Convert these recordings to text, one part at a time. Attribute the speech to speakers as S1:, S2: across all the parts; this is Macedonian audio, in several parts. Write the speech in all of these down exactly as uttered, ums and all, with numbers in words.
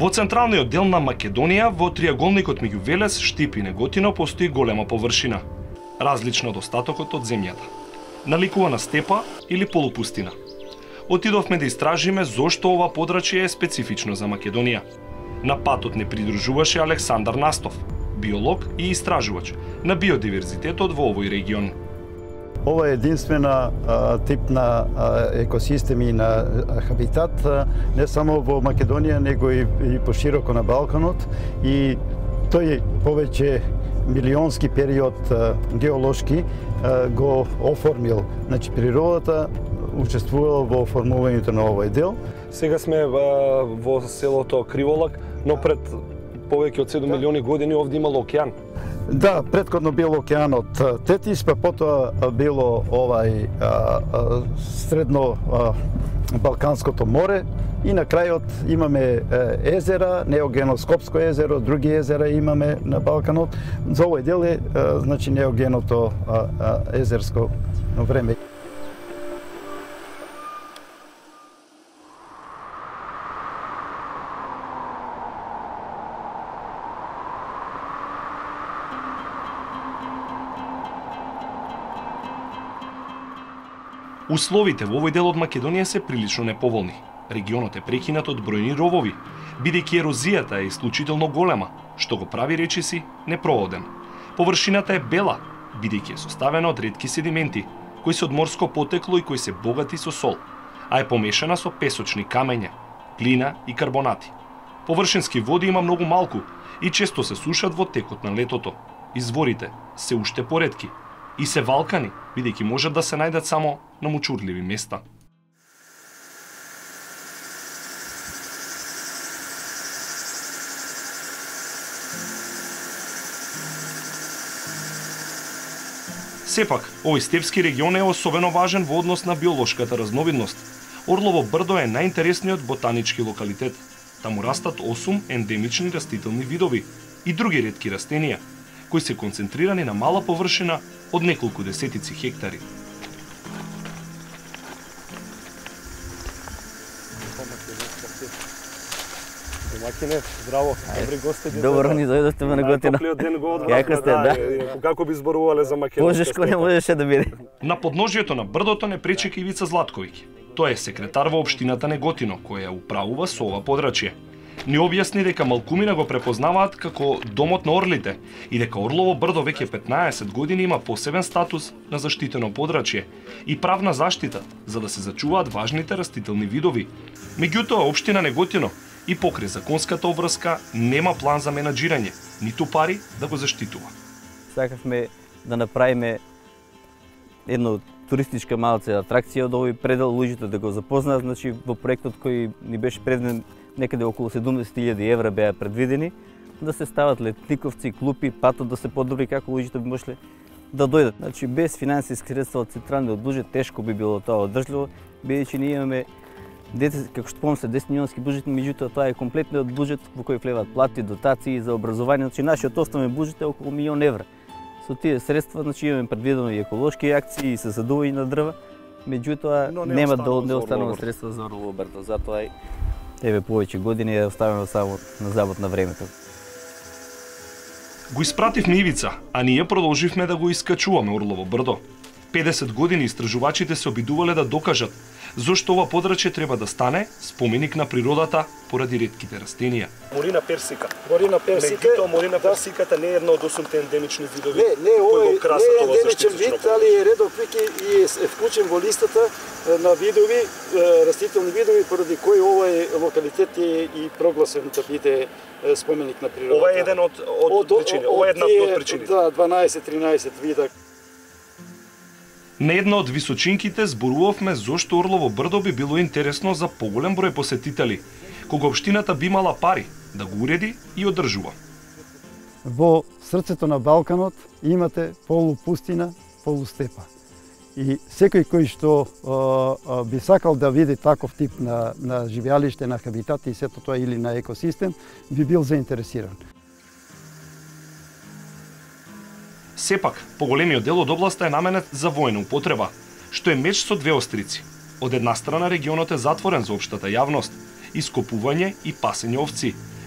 S1: Во централниот дел на Македонија, во триаголникот меѓу Велес, Штип и Неготино, постои голема површина, различна од остатокот од земјата. Наликува на степа или полупустина. Отидовме да истражиме зошто ова подрачје е специфично за Македонија. На патот не придружуваше Александар Настов, биолог и истражувач на биодиверзитетот во овој регион.
S2: Ова е единствена а, тип на а, екосистеми на а, хабитат а, не само во Македонија, него и, и пошироко на Балканот, и тој повеќе милионски период а, геолошки а, го оформил. Значи природата учествувала во оформувањето на овој дел.
S3: Сега сме во, во селото Криволак, но пред повеќе од седум милиони години овде имало океан.
S2: Да, предходно бил океанот Тетис, па потоа било овај а, а, средно а, Балканското море, и на крајот имаме езера, Неогеноскопско езеро, други езера имаме на Балканот. За овој дел е а, значи неогеното а, а, езерско време.
S1: Условите во овој дел од Македонија се прилично неповолни. Регионот е прекинат од бројни ровови, бидејќи ерозијата е исклучително голема, што го прави речиси непрооден. Површината е бела, бидејќи е составена од ретки седименти, кои се од морско потекло и кои се богати со сол, а е помешана со песочни камења, глина и карбонати. Површински води има многу малку и често се сушат во текот на летото. Изворите се уште поретки и се валкани, бидејќи можат да се најдат само на мучурливи места. Сепак, овој степски регион е особено важен во однос на биолошката разновидност. Орлово брдо е најинтересниот ботанички локалитет. Таму растат осум ендемични растителни видови и други ретки растенија, кои се концентрирани на мала површина од неколку десетици хектари.
S3: Домаќине, здраво, добри гости.
S4: Добро ни дојдовте во Неготино.
S3: Најтоплиот ден го одвратме,
S4: Како сте, да?
S3: Како би зборувале за Македонија?
S4: Пожешко не можеше да биде.
S1: На подножието на брдото не пречека Ивица Златковиќ. Тој е секретар во општината Неготино, која управува со ова подрачје. Ни објасни дека Малкумина го препознаваат како домот на орлите и дека Орлово брдо веќе петнаесет години има посебен статус на заштитено подрачје и правна заштита за да се зачуваат важните растителни видови. Меѓутоа, општина Неготино и покрај законската обврска нема план за менаџирање, ниту пари да го заштитува.
S4: Сакавме да направиме едно туристичка малце атракција од овој предел, луѓето да го запознаат, значи во проектот кој ни беше предвиден некаде околу седумдесет илјади евра беа предвидени, да се стават летниковци, клупи, патот да се подобри како луѓето би можеле да дојдат. Значи без финансиски средства од централниот буџет тешко би било тоа одржливо, бидејќи ние имаме дете, како што помнам се десет милионски буџет, меѓутоа тоа е комплетниот буџет во кој влеваат плати, дотации за образование, значи нашиот основен буџет е околу милион евра. Со тие средства, значи имаме предвидено и еколошки акции и засадување на дрва, меѓутоа нема не останува средства за Орлово брдо, затоа и еве повеќе години е оставено само на забот на времето.
S1: Го испративме Ивица, а ние продолживме да го искачуваме Орлово брдо. педесет години истражувачите се обидувале да докажат зошто ова подрачје треба да стане споменик на природата поради ретките растенија.
S3: Морина персика.
S5: Морина персика.
S3: Меѓутоа, Морина персиката не е една од осумте ендемични видови.
S5: Не, не, ова е ендемичен
S3: вид,
S5: али е редов вид и е вклучен во листата на видови, растителни видови, поради кои овој локалитет е и прогласен да биде споменик на природата.
S3: Ова е еден од од причини. Ова е една од причините.
S5: Да, дванаесет-тринаесет вида.
S1: На една од височинките зборувавме зошто Орлово брдо би било интересно за поголем број посетители, кога општината би имала пари да го уреди и одржува.
S2: Во срцето на Балканот имате полупустина, полустепа. И секој кој што а, а, би сакал да види таков тип на, на живеалиште, на хабитат и сето тоа или на екосистем, би бил заинтересиран.
S1: Сепак, поголемиот дел од областа е наменет за воена употреба, што е меч со две острици. Од една страна регионот е затворен за општата јавност, ископување и пасење овци,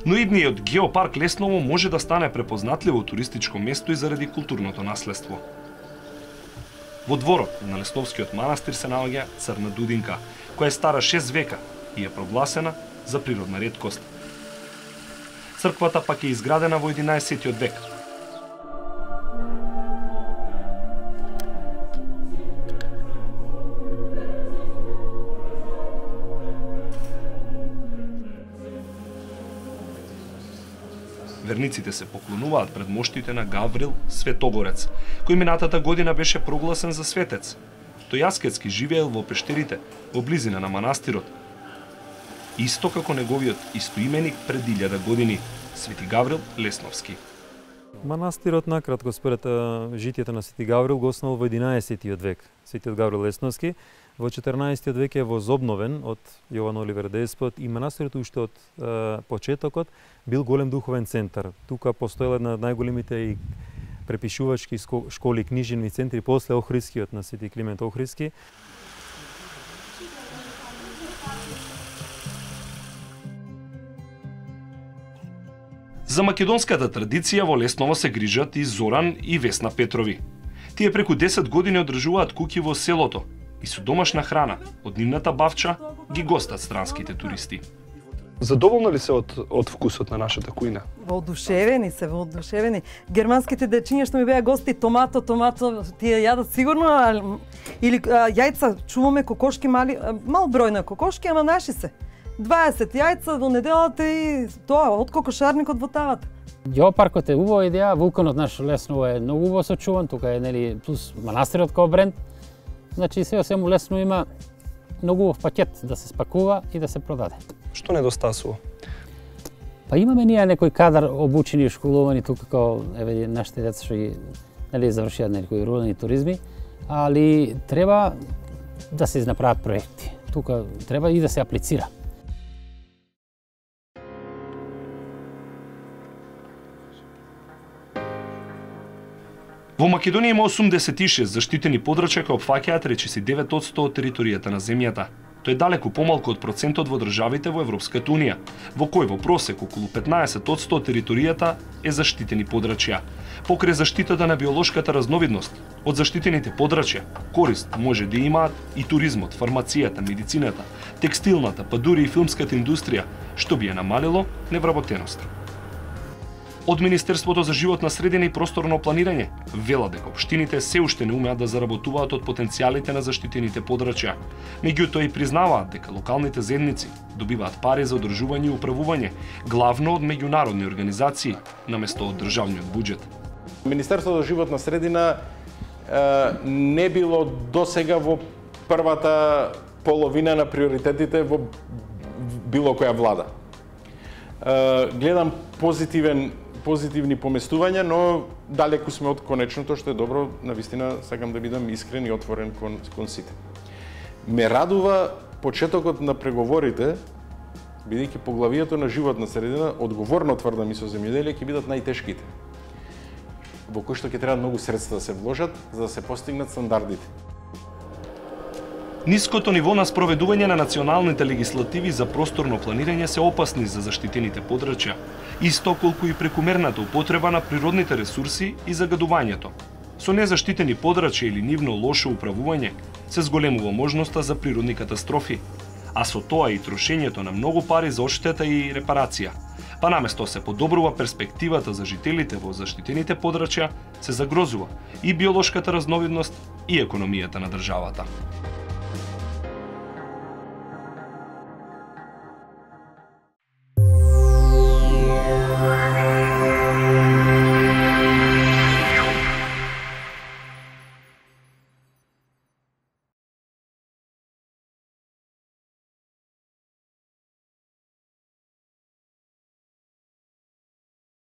S1: Но идниот геопарк Лесново може да стане препознатливо туристичко место и заради културното наследство. Во дворот на Лесновскиот манастир се наоѓа црна дудинка, која е стара шест века и е прогласена за природна реткост. Црквата пак е изградена во единаесеттиот век. Верниците се поклонуваат пред моштите на Гаврил Светогорец, кој минатата година беше прогласен за светец. Тој аскетски живеел во пештерите, во близина на манастирот. Исто како неговиот истоименик пред илјада години, Свети Гаврил Лесновски.
S6: Манастирот, накратко според житието на Свети Гаврил, го основал во единаесеттиот век. Светиот Гаврил Лесновски во четрнаесеттиот век е возобновен од Јован Оливер Деспот и манастирот уште од е, почетокот бил голем духовен центар. Тука постоела една од најголемите и препишувачки школи, книжевни центри после Охридскиот на Свети Климент Охридски.
S1: За македонската традиција во Лесново се грижат и Зоран и Весна Петрови. Тие преку десет години одржуваат куќи во селото и со домашна храна од нивната бавча ги гостат странските туристи.
S3: Задоволни ли се од, од вкусот на нашата кујна?
S7: Воодушевени се, воодушевени. Германските дечиња што ми беа гости, томато, томато, тие јадат сигурно, а, или а, јајца, чуваме кокошки мали, а, мал број на кокошки, ама наши се. дваесет јајца во неделата и тоа, од кокошарникот во тавата.
S8: Геопаркот е убава идеја, вулканот наш Лесново е многу убаво сочуван, тука е нели плюс манастирот како бренд. Значи се осему Лесново има многу убав пакет да се спакува и да се продаде.
S3: Што недостасува?
S8: Па имаме ние некој кадар обучени и школувани тука како еве нашите деца што ги нели завршија некои рурални туризми, али треба да се направат проекти. Тука треба и да се аплицира.
S1: Во Македонија има осумдесет и шест заштитени подрачја кои опфаќаат речиси девет одсто од територијата на земјата. Тоа е далеку помалку од процентот во државите во Европската унија, во кој во просек околу петнаесет одсто од територијата е заштитени подрачја. Покрај заштитата на биолошката разновидност, од заштитените подрачја корист може да имаат и туризмот, фармацијата, медицината, текстилната, па дури и филмската индустрија, што би ја намалило невработеноста. Од Министерството за животна средина и просторно планирање вела дека општините се уште не умеат да заработуваат од потенцијалите на заштитените подрачја. Меѓутоа и признаваат дека локалните заедници добиваат пари за одржување и управување, главно од меѓународни организации, наместо од државниот буџет.
S9: Министерството за животна средина е, не било досега во првата половина на приоритетите во било која влада. Е, гледам позитивен позитивни поместувања, но далеку сме од конечното, што е добро, навистина сакам да бидам искрен и отворен кон, кон сите. Ме радува почетокот на преговорите, бидејќи поглавието на животна средина, одговорно тврдам и со земјоделие, ќе бидат најтешките, во кои што ќе треба многу средства да се вложат за да се постигнат стандардите.
S1: Ниското ниво на спроведување на националните легислативи за просторно планирање се опасни за заштитените подрачја, исто колку и прекумерната употреба на природните ресурси и загадувањето. Со незаштитени подрачја или нивно лошо управување се зголемува можноста за природни катастрофи, а со тоа и трошењето на многу пари за одштета и репарација. Па наместо се подобрува перспективата за жителите во заштитените подрачја, се загрозува и биолошката разновидност и економијата на државата.